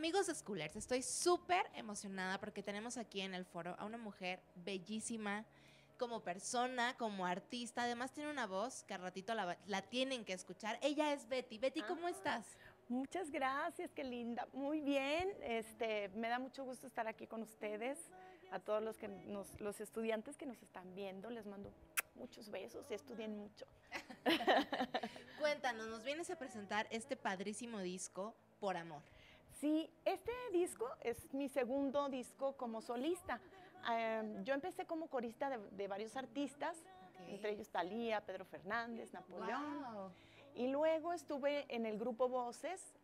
Amigos de Schoolers, estoy súper emocionada porque tenemos aquí en el foro a una mujer bellísima como persona, como artista. Además tiene una voz que al ratito la tienen que escuchar. Ella es Betty. Betty, ¿cómo estás? Muchas gracias, qué linda. Muy bien, me da mucho gusto estar aquí con ustedes. A todos los estudiantes que nos están viendo, les mando muchos besos y estudien mucho. Cuéntanos, nos vienes a presentar este padrísimo disco, Por Amor. Sí, este disco es mi segundo disco como solista. Yo empecé como corista de varios artistas, entre ellos Thalía, Pedro Fernández, Napoleón. Wow. Y luego estuve en el grupo Voces,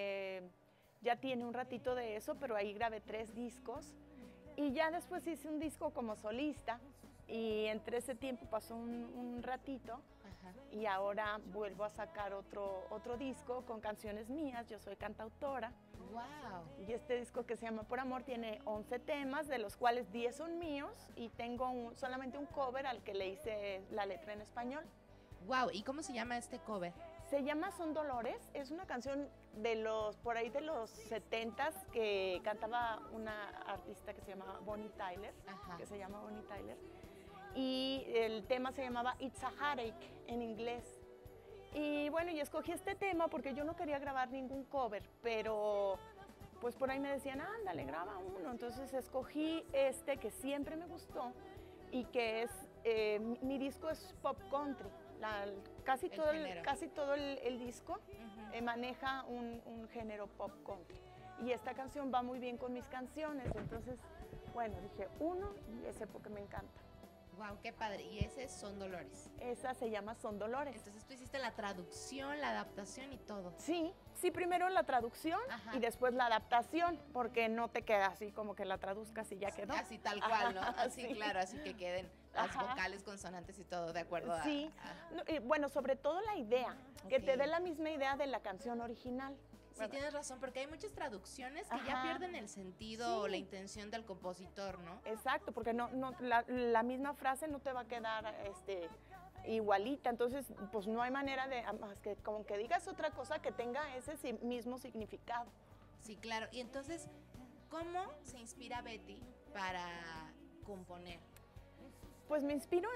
ya tiene un ratito de eso, pero ahí grabé 3 discos. Y ya después hice un disco como solista y entre ese tiempo pasó un ratito. Ajá. Y ahora vuelvo a sacar otro disco con canciones mías, yo soy cantautora. Wow. Y este disco que se llama Por Amor tiene 11 temas, de los cuales 10 son míos y tengo solamente un cover al que le hice la letra en español. Wow, ¿y cómo se llama este cover? Se llama Son Dolores, es una canción por ahí de los 70s que cantaba una artista que se llamaba Bonnie Tyler, Ajá. que se llama Bonnie Tyler, y el tema se llamaba It's a Heartache en inglés. Y bueno, y escogí este tema porque yo no quería grabar ningún cover, pero pues por ahí me decían, ándale, graba uno. Entonces escogí este que siempre me gustó y que es, mi disco es pop country. Casi todo el disco maneja un género pop country. Y esta canción va muy bien con mis canciones. Entonces, bueno, dije uno y ese porque me encanta. Wow, qué padre. Y ese Son Dolores. Esa se llama Son Dolores. Entonces tú hiciste la traducción, la adaptación y todo. Sí, primero la traducción. Ajá. Y después la adaptación, porque no te queda así como que la traduzcas y ya quedó. Así tal cual, ¿no? Así, sí. Claro, así que queden las vocales, consonantes y todo de acuerdo a... Sí, bueno, sobre todo la idea, que te dé la misma idea de la canción original. Sí, tienes razón, porque hay muchas traducciones que ya pierden el sentido o la intención del compositor, ¿no? Exacto, porque la misma frase no te va a quedar igualita, entonces pues no hay manera de, más que como que digas otra cosa que tenga ese mismo significado. Sí, claro, y entonces, ¿cómo se inspira Betty para componer? Pues me inspiro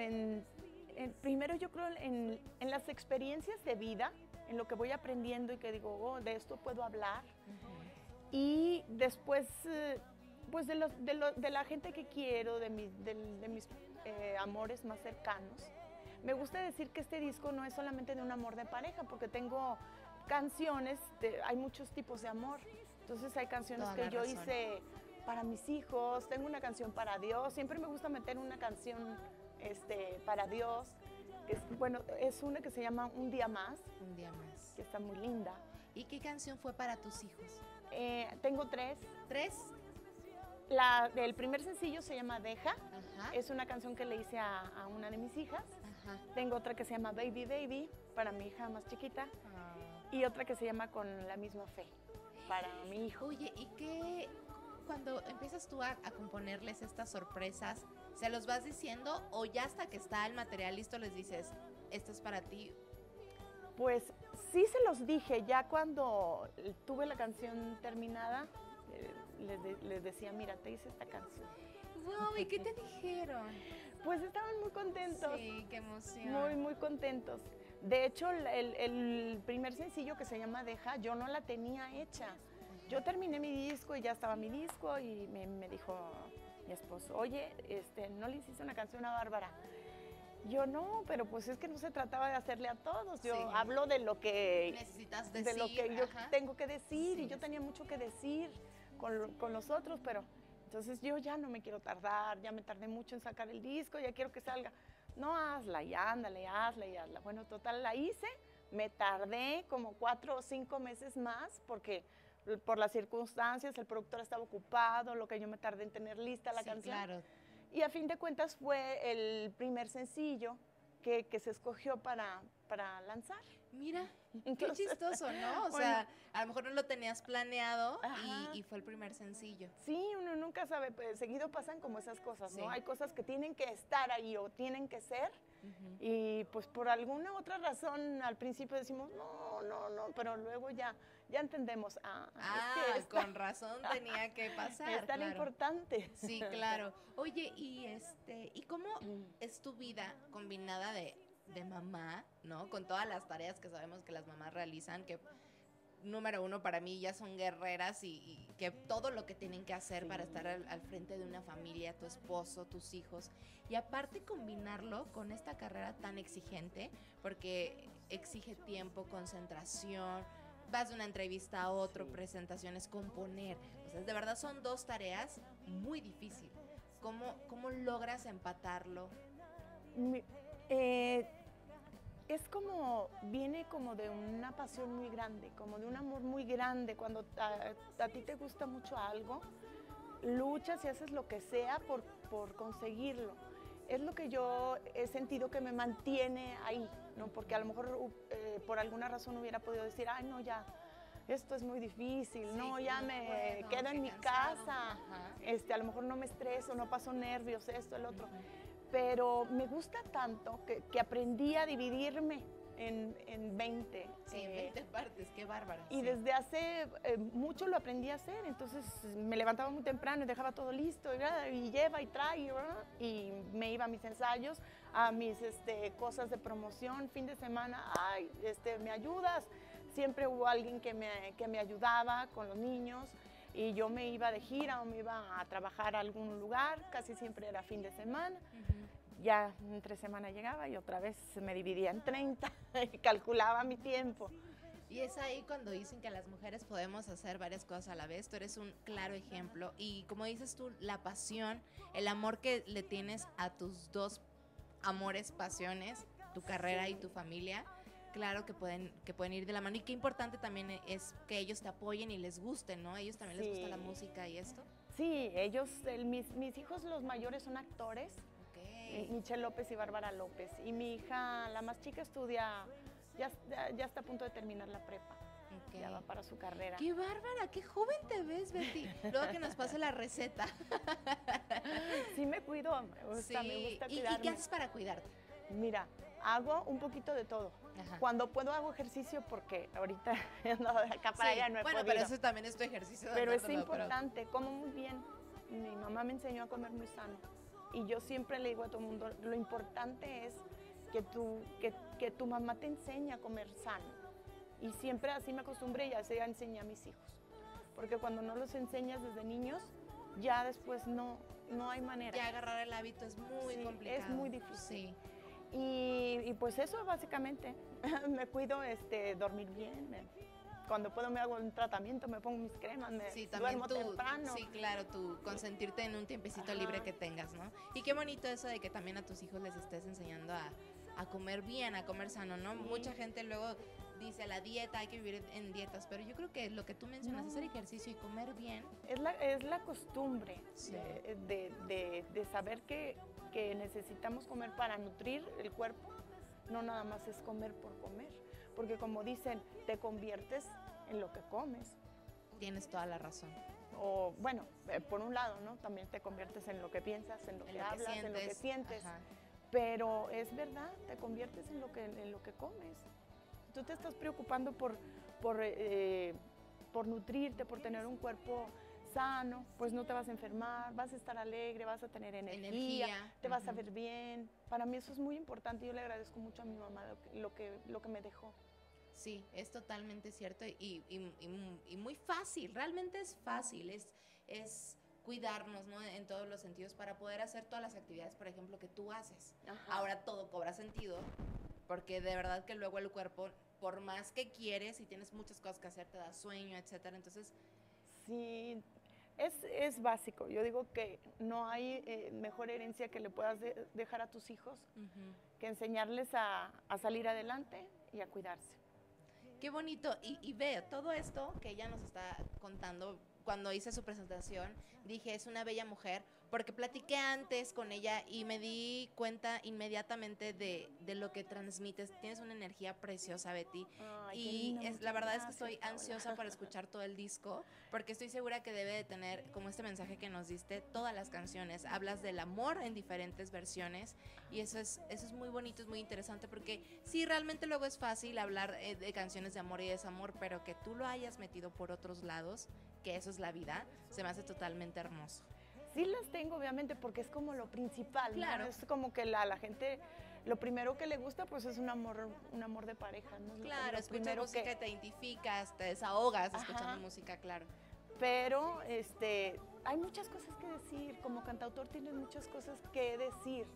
primero yo creo en las experiencias de vida, en lo que voy aprendiendo y que digo, oh, de esto puedo hablar. Y después, pues de la gente que quiero, de mis amores más cercanos. Me gusta decir que este disco no es solamente de un amor de pareja, porque tengo canciones, hay muchos tipos de amor. Entonces hay canciones que yo hice para mis hijos, tengo una canción para Dios, siempre me gusta meter una canción para Dios. Bueno, es una que se llama Un Día Más. Un Día Más. Que está muy linda. ¿Y qué canción fue para tus hijos? Tengo 3. ¿3? El primer sencillo se llama Deja. Ajá. Es una canción que le hice a una de mis hijas. Ajá. Tengo otra que se llama Baby Baby, para mi hija más chiquita. Y otra que se llama Con la misma fe, para mi hijo. Oye, ¿y qué? Cuando empiezas tú a componerles estas sorpresas, ¿se los vas diciendo o ya hasta que está el material listo les dices, esto es para ti? Pues sí se los dije, ya cuando tuve la canción terminada, les decía, mira, te hice esta canción. Wow, ¿y qué te dijeron? Pues estaban muy contentos. Sí, qué emoción. Muy, muy contentos. De hecho, el primer sencillo que se llama Deja, yo no la tenía hecha. Yo terminé mi disco y ya estaba mi disco y me dijo mi esposo, oye, ¿no le hiciste una canción a Bárbara? Yo no, pero pues es que no se trataba de hacerle a todos. Yo hablo de lo que necesitas decir, de lo que yo tengo que decir y yo tenía mucho que decir con los otros, pero entonces yo ya no me quiero tardar, ya me tardé mucho en sacar el disco, ya quiero que salga. No, hazla y ándale, hazla y hazla. Bueno, total, la hice, me tardé como 4 o 5 meses más porque por las circunstancias, el productor estaba ocupado, lo que yo me tardé en tener lista la canción. Claro. Y a fin de cuentas fue el primer sencillo que se escogió para lanzar. Mira, qué Entonces, chistoso, ¿no? O bueno, sea, a lo mejor no lo tenías planeado ajá. y fue el primer sencillo. Sí, uno nunca sabe, pues seguido pasan como esas cosas, Sí. ¿no? Hay cosas que tienen que estar ahí o tienen que ser Ujú. y pues por alguna otra razón al principio decimos, no, no, no, pero luego ya entendemos, es que Con razón tenía que pasar, es tan claro. importante. Sí, claro. Oye, ¿y cómo es tu vida combinada de mamá, ¿no? Con todas las tareas que sabemos que las mamás realizan, que número uno para mí ya son guerreras y que todo lo que tienen que hacer Sí. para estar al frente de una familia, tu esposo, tus hijos, y aparte combinarlo con esta carrera tan exigente, porque exige tiempo, concentración, vas de una entrevista a otro, Sí. presentaciones, componer, o sea, de verdad son dos tareas muy difíciles. ¿Cómo logras empatarlo? Mi- eh, es como, viene como de una pasión muy grande, como de un amor muy grande. Cuando a ti te gusta mucho algo, luchas y haces lo que sea por conseguirlo. Es lo que yo he sentido que me mantiene ahí, ¿no? Porque a lo mejor por alguna razón hubiera podido decir, ay, no, ya, esto es muy difícil, Sí, no, ya no me puedo, quedo en qué mi cansado. casa, Ajá. a lo mejor no me estreso, no paso nervios, esto, el otro. Ujú. Pero me gusta tanto que aprendí a dividirme en 20. Sí, en 20 partes, qué bárbara. Y Sí. desde hace mucho lo aprendí a hacer, entonces me levantaba muy temprano y dejaba todo listo, y lleva y trae, y me iba a mis ensayos, a mis cosas de promoción, fin de semana, ay, ¿me ayudas? Siempre hubo alguien que me ayudaba con los niños, y yo me iba de gira o me iba a trabajar a algún lugar, casi siempre era fin de semana. Ujú. Ya entre semana llegaba y otra vez me dividía en 30 y calculaba mi tiempo. Y es ahí cuando dicen que las mujeres podemos hacer varias cosas a la vez. Tú eres un claro ejemplo. Y como dices tú, la pasión, el amor que le tienes a tus dos amores, pasiones, tu carrera y tu familia, claro que pueden ir de la mano. Y qué importante también es que ellos te apoyen y les guste, ¿no? A ellos también les gusta la música y esto. Sí, ellos, mis hijos los mayores son actores, Ok. Michelle López y Bárbara López. Y mi hija, la más chica, estudia, ya está a punto de terminar la prepa. Ok. Ya va para su carrera. ¡Qué bárbara! ¡Qué joven te ves, Betty! Luego que nos pase la receta. Sí me cuido, me gusta ¿Y cuidarme. qué haces para cuidarte? Mira, hago un poquito de todo. Ajá. Cuando puedo hago ejercicio porque ahorita ando de acá para allá, no he bueno, podido. pero eso también es tu ejercicio. Pero es andártelo, importante, como muy bien. Mi mamá me enseñó a comer muy sano. Y yo siempre le digo a todo el mundo, lo importante es que tu mamá te enseñe a comer sano. Y siempre así me acostumbré y así enseñé a mis hijos. Porque cuando no los enseñas desde niños, ya después no hay manera. Ya agarrar el hábito es muy complicado. Es muy difícil. Sí. Y pues eso básicamente, me cuido dormir bien. Cuando puedo me hago un tratamiento, me pongo mis cremas, Sí, también duermo temprano. Sí, claro, tú consentirte en un tiempecito Ajá. libre que tengas, ¿no? Y qué bonito eso de que también a tus hijos les estés enseñando a comer bien, a comer sano, ¿no? Sí. Mucha gente luego dice la dieta, hay que vivir en dietas, pero yo creo que lo que tú mencionas, No. hacer ejercicio y comer bien. Es la costumbre Sí. de saber que necesitamos comer para nutrir el cuerpo, no nada más es comer por comer, porque como dicen, te conviertes en lo que comes. Tienes toda la razón. O bueno, por un lado, ¿no? También te conviertes en lo que piensas, en lo que hablas, en lo que sientes. Ajá. Pero es verdad, te conviertes en lo que comes. Tú te estás preocupando por nutrirte, por tener un cuerpo sano, pues no te vas a enfermar, vas a estar alegre, vas a tener energía. Te vas a ver bien. Para mí eso es muy importante y yo le agradezco mucho a mi mamá lo que me dejó. Sí, es totalmente cierto y muy fácil, realmente es fácil, es cuidarnos, ¿no? En todos los sentidos para poder hacer todas las actividades, por ejemplo, que tú haces. Ajá. Ahora todo cobra sentido, porque de verdad que luego el cuerpo, por más que quieres y tienes muchas cosas que hacer, te da sueño, etcétera, entonces... Sí, es básico. Yo digo que no hay mejor herencia que le puedas dejar a tus hijos que enseñarles a salir adelante y a cuidarse. Qué bonito. Y ve, todo esto que ella nos está contando, cuando hice su presentación, dije, es una bella mujer, porque platiqué antes con ella y me di cuenta inmediatamente de lo que transmites. Tienes una energía preciosa, Betty. Ay, qué Y linda, la muchas verdad es que gracias, estoy Paola. ansiosa para escuchar todo el disco, porque estoy segura que debe de tener, como este mensaje que nos diste, todas las canciones. Hablas del amor en diferentes versiones y eso es muy bonito, es muy interesante, porque sí, realmente luego es fácil hablar de canciones de amor y desamor, pero que tú lo hayas metido por otros lados, que eso es la vida, se me hace totalmente hermoso. Sí las tengo, obviamente, porque es como lo principal, ¿no? Claro. Es como que la gente, lo primero que le gusta, pues es un amor de pareja, ¿no? Claro, Lo escuchas primero música y te identificas, te desahogas escuchando música, claro. Pero hay muchas cosas que decir, como cantautor tienes muchas cosas que decir,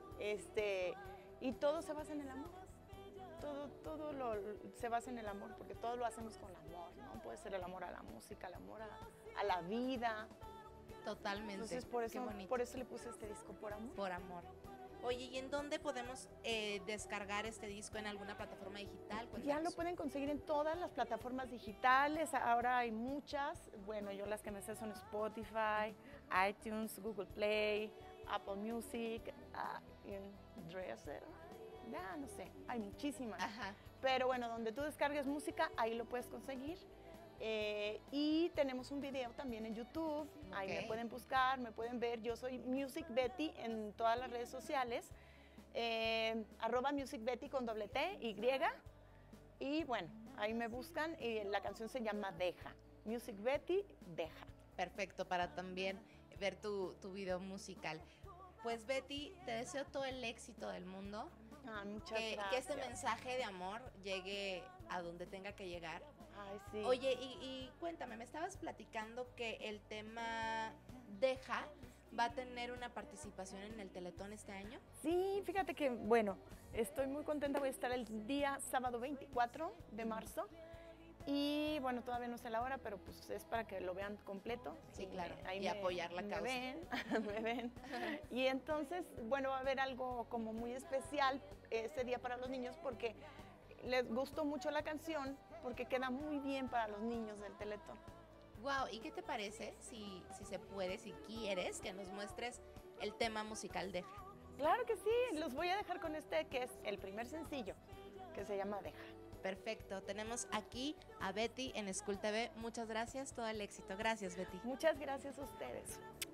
y todo se basa en el amor. Todo se basa en el amor, porque todo lo hacemos con amor, ¿no? Puede ser el amor a la música, el amor a la vida. Totalmente. Entonces por eso le puse este disco, por amor. Por amor. Oye, ¿y en dónde podemos descargar este disco? ¿En alguna plataforma digital? Cuéntanos. Ya lo pueden conseguir en todas las plataformas digitales, ahora hay muchas. Bueno, yo las que me sé son Spotify, iTunes, Google Play, Apple Music, Dresser, ya no sé, hay muchísimas. Ajá. Pero bueno, donde tú descargues música, ahí lo puedes conseguir. Y tenemos un video también en YouTube, ahí me pueden buscar, me pueden ver. Yo soy Music Betty en todas las redes sociales, @MusicBetty con _T, Y. Y bueno, ahí me buscan y la canción se llama Deja. Music Betty, Deja. Perfecto, para también ver tu video musical. Pues Betty, te deseo todo el éxito del mundo. Muchas gracias. Que este mensaje de amor llegue a donde tenga que llegar. Ay, sí. Oye, y cuéntame, me estabas platicando que el tema Deja va a tener una participación en el Teletón este año. Sí, fíjate que, bueno, estoy muy contenta, voy a estar el día sábado 24 de marzo. Y bueno, todavía no sé la hora, pero pues es para que lo vean completo. Sí, claro, y apoyar la causa. Me ven. Y entonces, bueno, va a haber algo como muy especial ese día para los niños, porque les gustó mucho la canción, porque queda muy bien para los niños del Teletón. Wow, ¿y qué te parece si se puede, si quieres, que nos muestres el tema musical Deja? Claro que sí, los voy a dejar con este, que es el primer sencillo, que se llama Deja. Perfecto, tenemos aquí a Betty en School TV. Muchas gracias, todo el éxito. Gracias, Betty. Muchas gracias a ustedes.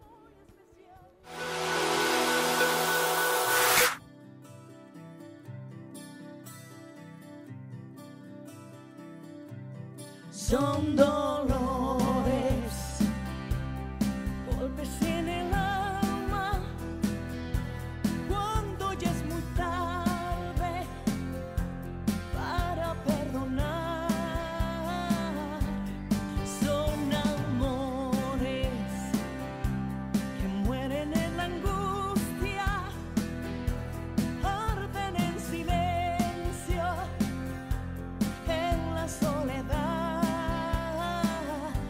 Son dolores, golpes en el alma, cuando ya es muy tarde para perdonar. Son amores que mueren en la angustia, arden en silencio, en la soledad.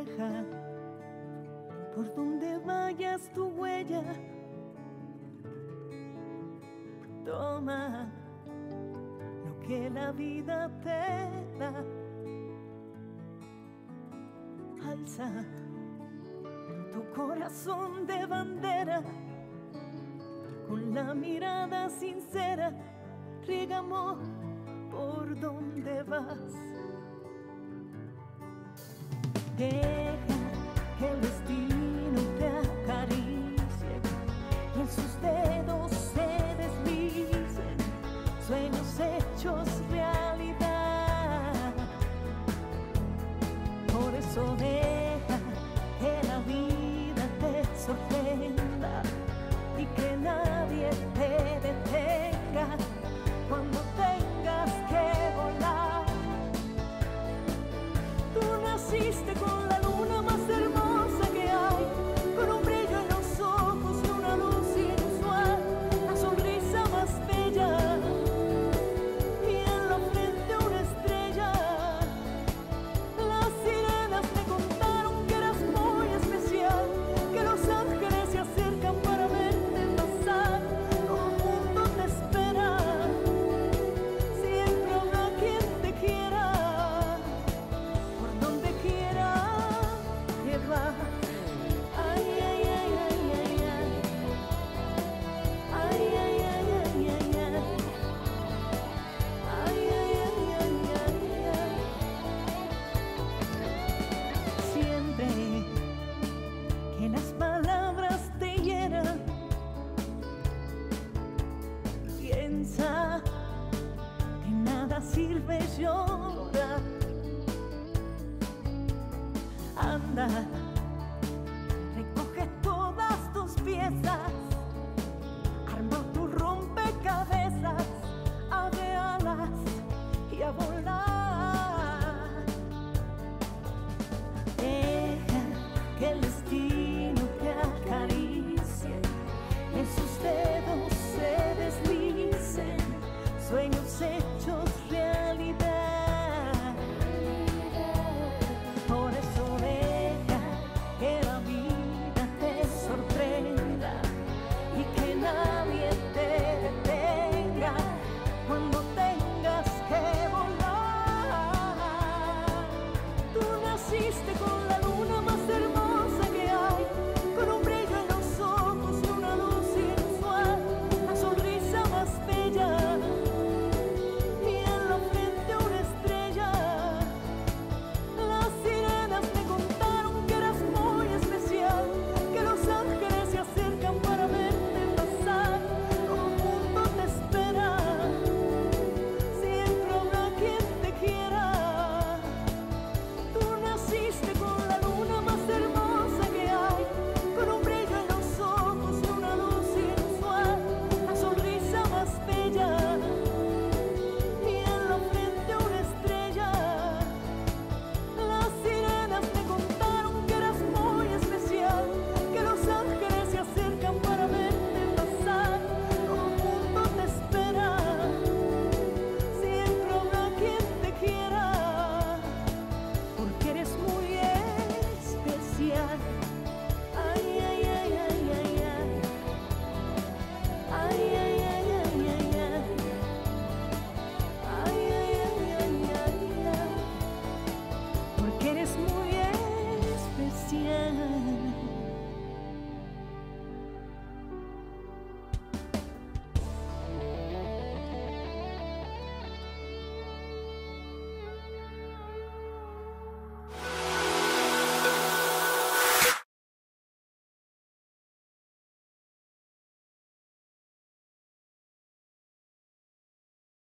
Deja por donde vayas tu huella. Toma lo que la vida te da. Alza tu corazón de bandera, con la mirada sincera, riega amor por donde vas. Deja que el destino te acaricie y en sus dedos se deslicen sueños hechos realidad. Por eso deja que la vida te sorprenda y que nadie te detenga cuando tengas que volar. Tú naciste con la luna más hermosa que hay, con un brillo en los ojos y una luz inusual, la sonrisa más bella y en la frente una estrella. Las sirenas me contaron que eras muy especial, que los ángeles se acercan para verte pasar. Todo el mundo te espera, siempre habrá quien te quiera, por donde quiera que vas. Ay, ay, ay, ay, ay, ay. Ay, ay, ay, ay, ay, ay. Ay, ay, ay, ay, ay, ay. Siente que las palabras te hieran. Piensa que nada sirve llorar. Anda, recoge todas tus piezas, arma tu rompecabezas, abre alas y a volar. Deja que el destino